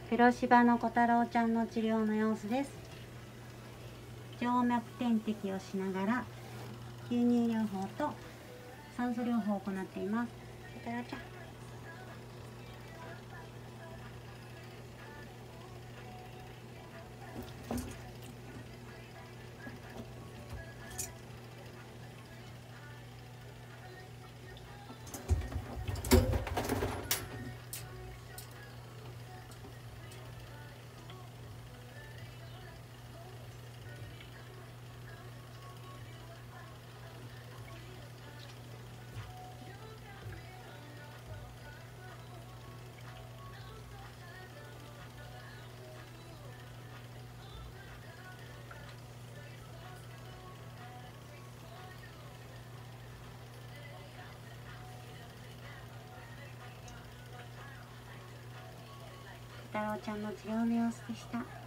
黒柴の小太郎ちゃんの治療の様子です。静脈点滴をしながら吸入療法と酸素療法を行っています。小太郎ちゃん。小太郎ちゃんの治療の様子でした。